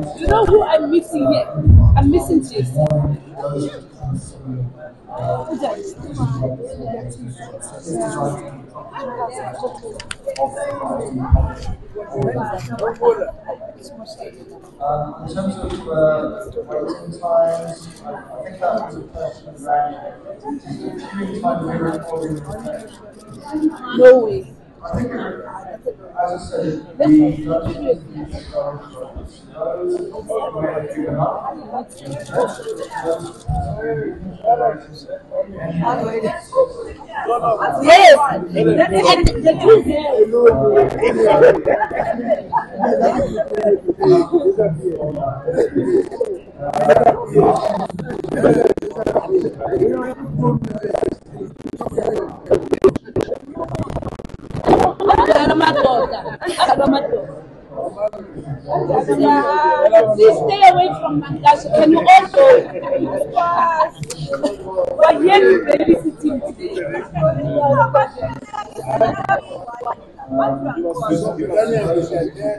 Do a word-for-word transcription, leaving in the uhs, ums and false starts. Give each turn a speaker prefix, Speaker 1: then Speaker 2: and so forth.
Speaker 1: You know who I'm missing here? I'm missing J C.
Speaker 2: Um, in terms of uh, waiting times, I, I think that was a question around viewing time of recording.
Speaker 1: No way.
Speaker 2: I think, as I said, the first
Speaker 1: Yes, and the truth please stay away from Mangasha. Can you also? But here is babysitting today.